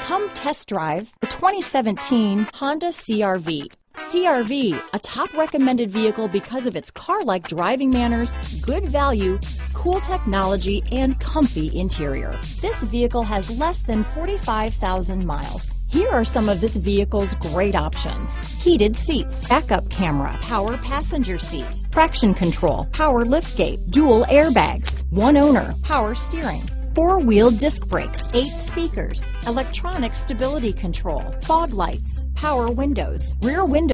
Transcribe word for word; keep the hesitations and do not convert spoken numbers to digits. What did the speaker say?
Come test drive the twenty seventeen Honda C R V. C R V, a top recommended vehicle because of its car-like driving manners, good value, cool technology, and comfy interior. This vehicle has less than forty-five thousand miles. Here are some of this vehicle's great options: heated seats, backup camera, power passenger seat, traction control, power liftgate, dual airbags, one owner, power steering, four-wheel disc brakes, eight speakers, electronic stability control, fog lights, power windows, rear window